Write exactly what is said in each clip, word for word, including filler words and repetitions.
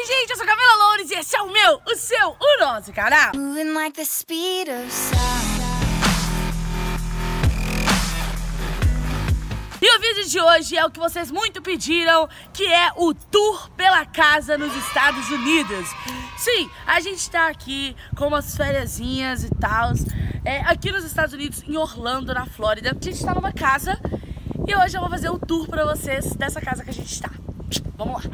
Oi, gente, eu sou a Camila Loures e esse é o meu, o seu, o nosso canal. E o vídeo de hoje é o que vocês muito pediram, que é o tour pela casa nos Estados Unidos. Sim, a gente tá aqui com umas fériasinhas e tal, é, aqui nos Estados Unidos, em Orlando, na Flórida. A gente tá numa casa e hoje eu vou fazer o tour pra vocês dessa casa que a gente tá. Vamos lá.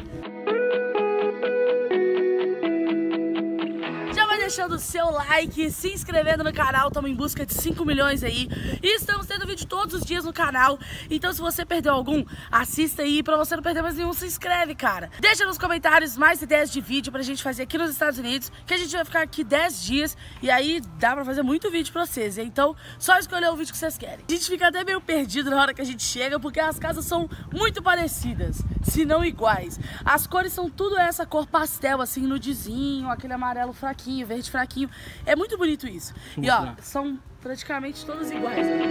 Deixando o seu like, se inscrevendo no canal, estamos em busca de cinco milhões aí. E estamos tendo vídeo todos os dias no canal. Então se você perdeu algum, assista aí. Pra você não perder mais nenhum, se inscreve, cara. Deixa nos comentários mais ideias de vídeo pra gente fazer aqui nos Estados Unidos, que a gente vai ficar aqui dez dias. E aí dá pra fazer muito vídeo pra vocês. Então só escolher o vídeo que vocês querem. A gente fica até meio perdido na hora que a gente chega, porque as casas são muito parecidas, se não iguais. As cores são tudo essa cor pastel, assim, nudezinho, aquele amarelo fraquinho, verde fraquinho. É muito bonito isso. E ó, são praticamente todos iguais, né?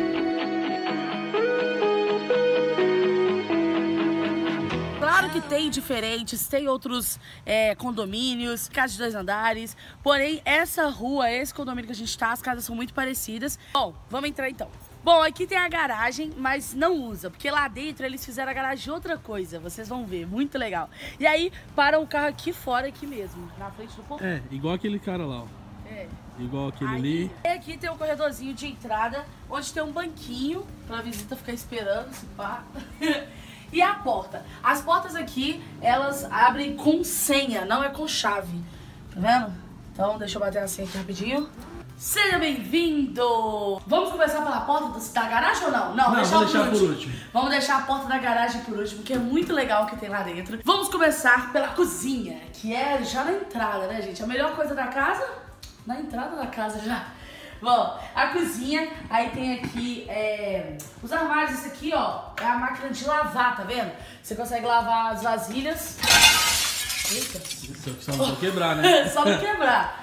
Claro que tem diferentes, tem outros é, condomínios, casas de dois andares. Porém, essa rua, esse condomínio que a gente tá, as casas são muito parecidas. Bom, vamos entrar então. Bom, aqui tem a garagem, mas não usa, porque lá dentro eles fizeram a garagem de outra coisa, vocês vão ver, muito legal. E aí, param o carro aqui fora, aqui mesmo, na frente do portão. É, igual aquele cara lá, ó. É. Igual aquele aí, ali. E aqui tem um corredorzinho de entrada, onde tem um banquinho, pra visita ficar esperando, se pá. E a porta. As portas aqui, elas abrem com senha, não é com chave, tá vendo? Então, deixa eu bater a senha aqui rapidinho. Seja bem-vindo! Vamos começar pela porta da garagem ou não? Não, não deixar, vamos deixar por, por último. último. Vamos deixar a porta da garagem por último, que é muito legal o que tem lá dentro. Vamos começar pela cozinha, que é já na entrada, né, gente? A melhor coisa da casa, na entrada da casa já. Bom, a cozinha, aí tem aqui é, os armários. Esse aqui, ó, é a máquina de lavar, tá vendo? Você consegue lavar as vasilhas. Eita. Isso, só não pode quebrar, né? Só não quebrar.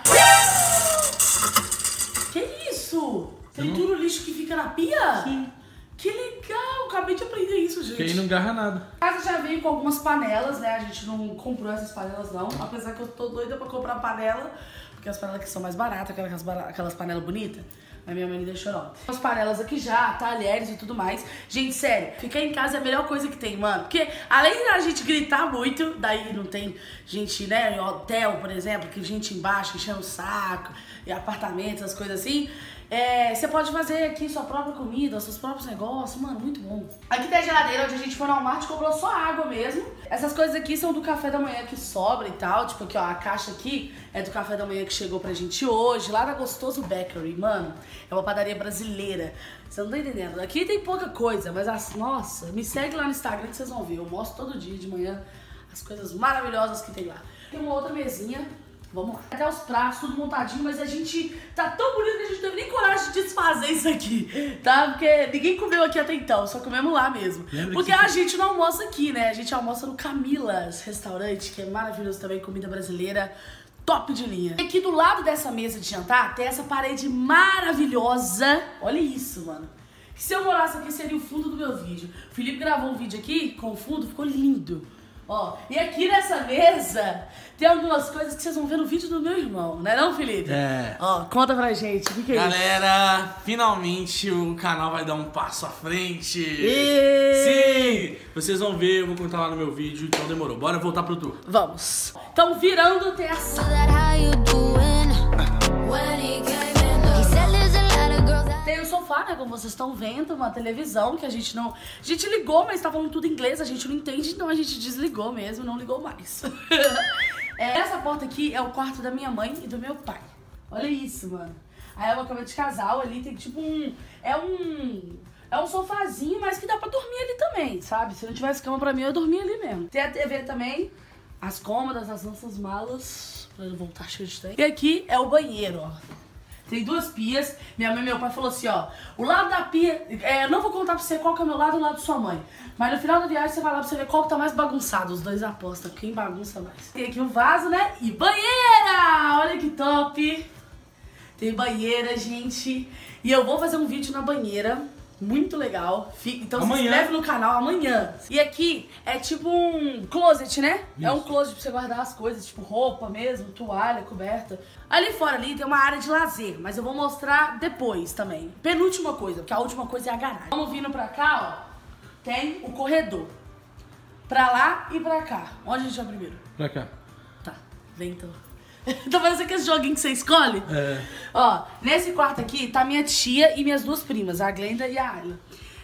Que isso? Tritura o lixo que fica na pia? Sim. Que legal, acabei de aprender isso, gente. Que aí não agarra nada. A casa já veio com algumas panelas, né? A gente não comprou essas panelas não, apesar que eu tô doida pra comprar panela, porque as panelas aqui são mais baratas, aquelas, aquelas panelas bonitas. Mas minha mãe me deixou não. As panelas aqui já, talheres e tudo mais. Gente, sério, ficar em casa é a melhor coisa que tem, mano. Porque além da gente gritar muito, daí não tem gente, né, em hotel, por exemplo, que gente embaixo enchendo o saco, e apartamentos, as coisas assim. É, você pode fazer aqui sua própria comida, seus próprios negócios, mano, muito bom. Aqui tem a geladeira, onde a gente foi no Walmart e comprou só água mesmo. Essas coisas aqui são do café da manhã que sobra e tal. Tipo aqui, ó, a caixa aqui é do café da manhã que chegou pra gente hoje, lá da Gostoso Bakery, mano. É uma padaria brasileira. Você não tá entendendo. Aqui tem pouca coisa, mas as, nossa, me segue lá no Instagram que vocês vão ver. Eu mostro todo dia de manhã as coisas maravilhosas que tem lá. Tem uma outra mesinha. Vamos lá. Até os pratos, tudo montadinho, mas a gente tá tão bonito que a gente não teve nem coragem de desfazer isso aqui, tá? Porque ninguém comeu aqui até então, só comemos lá mesmo. Lembra Porque a você... gente não almoça aqui, né? A gente almoça no Camilas Restaurante, que é maravilhoso também, comida brasileira, top de linha. E aqui do lado dessa mesa de jantar tem essa parede maravilhosa. Olha isso, mano. Se eu morasse aqui seria o fundo do meu vídeo. O Felipe gravou um vídeo aqui com o fundo, ficou lindo. Ó, e aqui nessa mesa tem algumas coisas que vocês vão ver no vídeo do meu irmão, não é não, Felipe? É. Ó, conta pra gente, o que, que é Galera, isso? finalmente o canal vai dar um passo à frente. E... Sim! Vocês vão ver, eu vou contar lá no meu vídeo, então demorou. Bora voltar pro tour. Vamos. Então, virando tem a sala. Tem o sofá, né, como vocês estão vendo, uma televisão que a gente não... A gente ligou, mas tá falando tudo em inglês, a gente não entende, então a gente desligou mesmo, não ligou mais. É, essa porta aqui é o quarto da minha mãe e do meu pai. Olha isso, mano. Aí é uma cama de casal, ali tem tipo um... É um... É um sofazinho, mas que dá pra dormir ali também, sabe? Se não tivesse cama pra mim, eu dormia ali mesmo. Tem a T V também, as cômodas, as nossas malas, pra não voltar cheio de tempo. E aqui é o banheiro, ó. Tem duas pias. Minha mãe e meu pai falou assim, ó, o lado da pia, é, eu não vou contar pra você qual que é o meu lado e o lado da sua mãe, mas no final da viagem você vai lá pra você ver qual que tá mais bagunçado. Os dois apostam quem bagunça mais. Tem aqui um vaso, né? E banheira! Olha que top! Tem banheira, gente. E eu vou fazer um vídeo na banheira, Muito legal. Então Amanhã. se inscreve no canal amanhã. E aqui é tipo um closet, né? Isso. É um closet pra você guardar as coisas, tipo roupa mesmo, toalha, coberta. Ali fora ali tem uma área de lazer, mas eu vou mostrar depois também. Penúltima coisa, porque a última coisa é a garagem. Vamos vindo pra cá, ó. Tem o corredor. Pra lá e pra cá. Onde a gente vai primeiro? Pra cá. Tá, vem então. Tá parecendo aquele joguinho que você escolhe? É. Ó, nesse quarto aqui tá minha tia e minhas duas primas, a Glenda e a Ayla.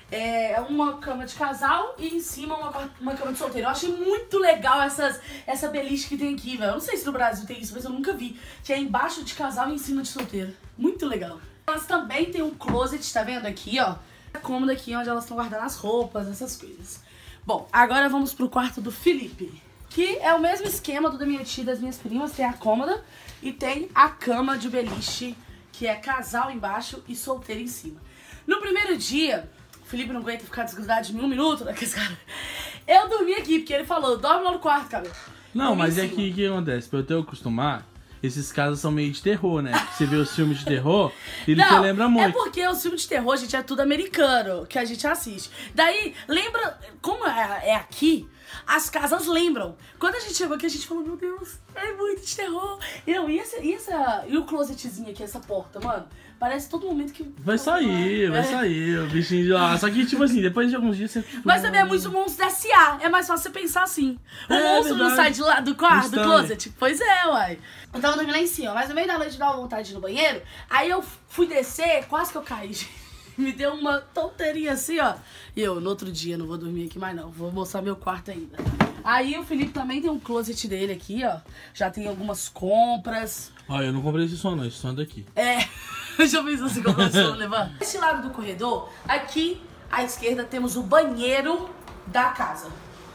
É uma cama de casal e em cima uma, uma cama de solteiro. Eu achei muito legal essas, essa beliche que tem aqui, velho. Eu não sei se no Brasil tem isso, mas eu nunca vi. Que é embaixo de casal e em cima de solteiro. Muito legal. Elas também tem um closet, tá vendo aqui, ó? A cômoda aqui onde elas estão guardando as roupas, essas coisas. Bom, agora vamos pro quarto do Felipe. Que é o mesmo esquema do da minha tia e das minhas primas. Tem a cômoda e tem a cama de beliche, que é casal embaixo e solteiro em cima. No primeiro dia, o Felipe não aguenta ficar desgrudado de mim um minuto, né? Cara. Eu dormi aqui, porque ele falou, dorme lá no quarto, cara. Não, dormi mas é que o que acontece? Pra eu ter acostumar, esses casos são meio de terror, né? Você vê os filmes de terror, ele não, te lembra muito. É porque os filmes de terror, gente, é tudo americano que a gente assiste. Daí, lembra, como é, é aqui, as casas lembram. Quando a gente chegou aqui, a gente falou, meu Deus, é muito de terror. E, não, e, essa, e, essa, e o closetzinho aqui, essa porta, mano, parece todo momento que... Vai sair, vai é. sair, o bichinho de lá. Só que, tipo assim, depois de alguns dias você... Mas também é muito monstro S A. É mais fácil você pensar assim. O É, monstro não verdade. sai de lá do quarto, do Estranho. closet? Pois é, uai. Eu tava dormindo lá em cima, mas no meio da noite dava vontade de ir no banheiro. Aí eu fui descer, quase que eu caí, gente. Me deu uma tonteirinha assim, ó. E eu, no outro dia, não vou dormir aqui mais não. Vou mostrar meu quarto ainda. Aí o Felipe também tem um closet dele aqui, ó. Já tem algumas compras. Ó, eu não comprei esse som não, esse som é daqui. É, deixa eu ver se eu consigo levar. Esse lado do corredor, aqui à esquerda temos o banheiro da casa.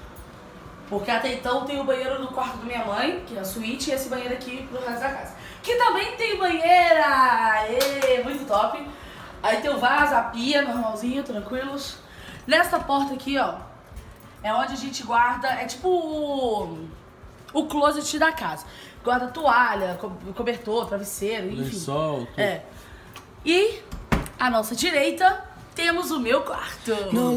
Porque até então tem o banheiro no quarto da minha mãe, que é a suíte, e esse banheiro aqui pro resto da casa. Que também tem banheira! Aê, muito top! Aí tem o vaso, a pia, normalzinho, tranquilos. Nessa porta aqui, ó, é onde a gente guarda, é tipo o, o closet da casa. Guarda toalha, co cobertor, travesseiro, enfim. Lençol, tudo. É. E à nossa direita temos o meu quarto.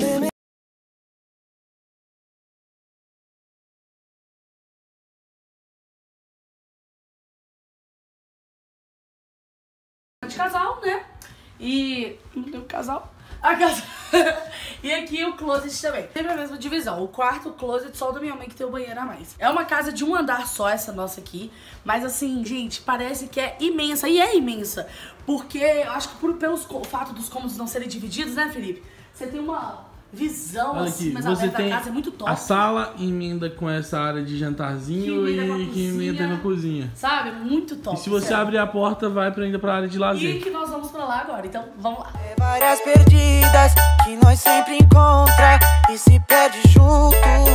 De casal, né? E não tem um casal. A casa. E aqui o closet também. Sempre a mesma divisão. O quarto, o closet, só o da minha mãe que tem o banheiro a mais. É uma casa de um andar só, essa nossa aqui. Mas assim, gente, parece que é imensa. E é imensa. Porque eu acho que por, pelo fato dos cômodos não serem divididos, né, Felipe? Você tem uma visão Olha assim, aqui, mas você aberta tem da casa é muito top. a sala emenda com essa área de jantarzinho Que emenda com a e que emenda cozinha. com a cozinha. Sabe? Muito top. E se você sério. abrir a porta, vai pra, ainda pra área de lazer. E que nós vamos pra lá agora. Então, vamos lá. É várias perdidas que nós sempre encontra e se perde junto.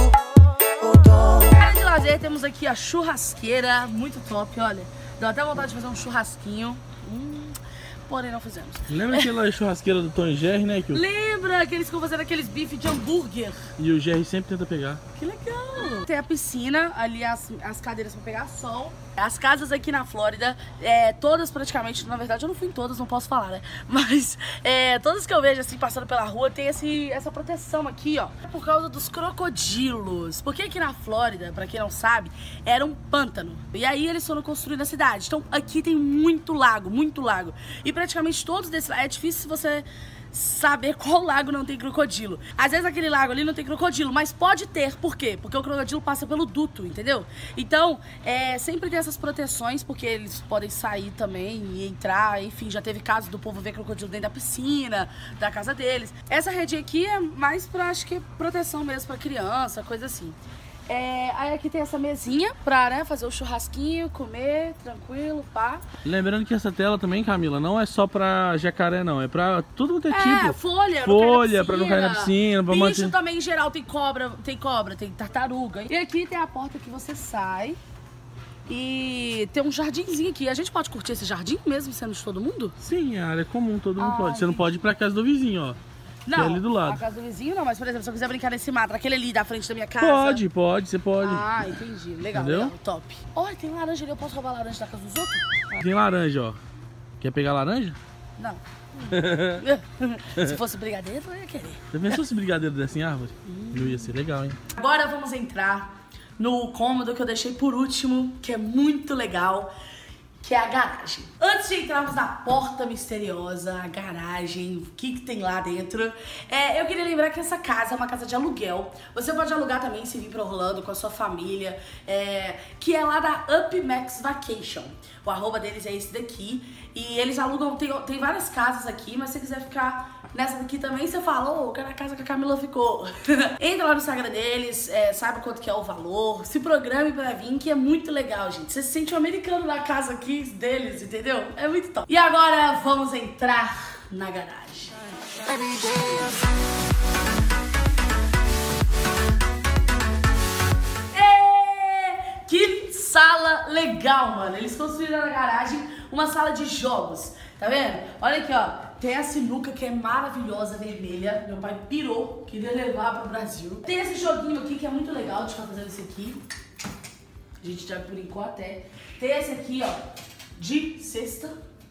O dom. Na área de lazer temos aqui a churrasqueira, muito top, olha. Deu até vontade de fazer um churrasquinho. Hum, porém não fizemos. Lembra aquela churrasqueira do Tom e Jerry, né? Que o... Lembra que eles ficam fazendo aqueles bifes de hambúrguer? E o Jerry sempre tenta pegar. Que legal! Tem a piscina, ali as, as cadeiras pra pegar sol. As casas aqui na Flórida, é, todas praticamente, na verdade eu não fui em todas, não posso falar, né? Mas é, todas que eu vejo assim, passando pela rua, tem esse, essa proteção aqui, ó. É por causa dos crocodilos. Porque aqui na Flórida, pra quem não sabe, era um pântano. E aí eles foram construindo a cidade. Então aqui tem muito lago, muito lago. E praticamente todos desses... É difícil você saber qual lago não tem crocodilo. Às vezes aquele lago ali não tem crocodilo, mas pode ter. Por quê? Porque o crocodilo passa pelo duto, entendeu? Então, é, sempre tem essas proteções, porque eles podem sair também e entrar. Enfim, já teve casos do povo ver crocodilo dentro da piscina, da casa deles. Essa rede aqui é mais pra, acho que, proteção mesmo pra criança, coisa assim. É, aí aqui tem essa mesinha pra, né, fazer o churrasquinho, comer, tranquilo, pá. Lembrando que essa tela também, Camila, não é só pra jacaré, não. É pra tudo quanto é É, tipo. folha, Folha, pra não cair na piscina, pra Bicho manter... também, em geral, tem cobra, tem cobra, tem tartaruga. E aqui tem a porta que você sai e tem um jardinzinho aqui. A gente pode curtir esse jardim mesmo sendo de todo mundo? Sim, é área comum, todo mundo Ah, pode. Você não entendi. pode ir pra casa do vizinho, ó. Não, Que é ali do lado. a casa do vizinho não, mas por exemplo, se eu quiser brincar nesse mato, aquele ali da frente da minha casa... Pode, pode, você pode. Ah, entendi. Legal, Entendeu? legal, top. Olha, tem laranja ali, eu posso roubar laranja da casa dos outros? Tem laranja, ó. Quer pegar laranja? Não. Se fosse brigadeiro, eu ia querer. Já pensou se brigadeiro desse em árvore? Hum. Não ia ser legal, hein? Agora vamos entrar no cômodo que eu deixei por último, que é muito legal, que é a garagem. Antes de entrarmos na porta misteriosa, a garagem, o que, que tem lá dentro, é, eu queria lembrar que essa casa é uma casa de aluguel. Você pode alugar também se vir pra Orlando com a sua família, é, que é lá da Up Max Vacation. O arroba deles é esse daqui. E eles alugam, tem, tem várias casas aqui, mas se você quiser ficar nessa daqui também, você fala, ô, oh, eu quero a casa que a Camila ficou. Entra lá no Instagram deles, é, sabe quanto que é o valor, se programe pra vir, que é muito legal, gente. Você se sente um americano na casa aqui deles, entendeu? É muito top. E agora vamos entrar na garagem. E... que sala legal, mano. Eles construíram na garagem uma sala de jogos, tá vendo? Olha aqui, ó. Tem a sinuca que é maravilhosa, vermelha. Meu pai pirou, queria levar pro Brasil. Tem esse joguinho aqui que é muito legal de ficar fazendo isso aqui. A gente já brincou até. Tem esse aqui, ó, de cesta.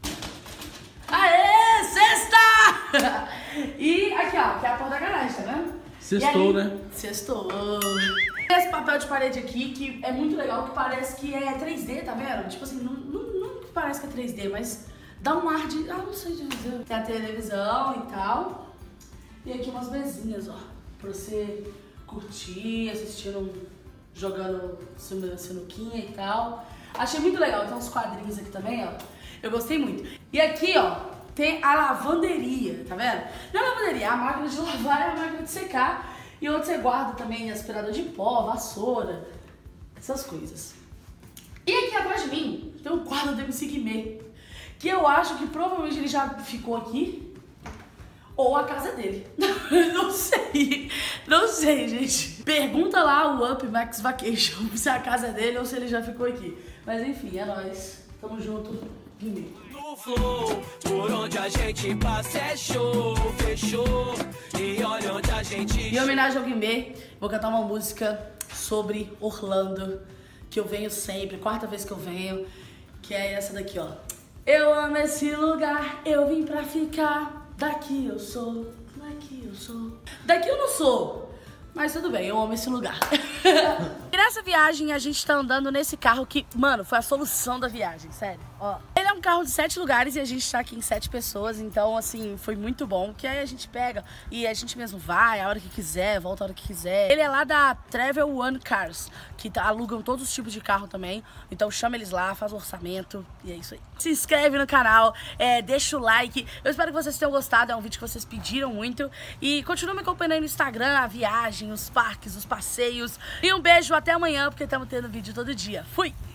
Aê, cesta! E aqui, ó, que é a porta da garagem, tá vendo? Sextou, né? Sextou. Esse papel de parede aqui, que é muito legal, que parece que é três D, tá vendo? Tipo assim, não, não, não parece que é três D, mas dá um ar de... ah, não sei dizer. Tem a televisão e tal. E aqui umas mesinhas, ó, pra você curtir, assistindo, jogando sinuquinha e tal. Achei muito legal. Tem uns quadrinhos aqui também, ó. Eu gostei muito. E aqui, ó, tem a lavanderia, tá vendo? Não é lavanderia, a máquina de lavar é a máquina de secar. E onde você guarda também aspirador de pó, vassoura, essas coisas. E aqui atrás de mim tem um quadro do M C Guimê, que eu acho que provavelmente ele já ficou aqui, ou a casa dele. Não sei, não sei, gente. Pergunta lá o Up Max Vacation se é a casa dele ou se ele já ficou aqui. Mas enfim, é nóis. Tamo junto, Guimê. Flow, por onde a gente passa é show, fechou. E olha onde a gente... Em homenagem ao Guimê, vou cantar uma música sobre Orlando, que eu venho sempre, quarta vez que eu venho, que é essa daqui, ó. Eu amo esse lugar, eu vim pra ficar, daqui eu sou, daqui eu sou. Daqui eu não sou, mas tudo bem, eu amo esse lugar. E nessa viagem a gente tá andando nesse carro que, mano, foi a solução da viagem, sério, ó. Ele é um carro de sete lugares e a gente tá aqui em sete pessoas, então, assim, foi muito bom. Que aí a gente pega e a gente mesmo vai a hora que quiser, volta a hora que quiser. Ele é lá da Travel One Cars, que tá, alugam todos os tipos de carro também. Então chama eles lá, faz o orçamento e é isso aí. Se inscreve no canal, é, deixa o like. Eu espero que vocês tenham gostado, é um vídeo que vocês pediram muito. E continua me acompanhando aí no Instagram, a viagem, os parques, os passeios. E um beijo, até amanhã, porque estamos tendo vídeo todo dia. Fui!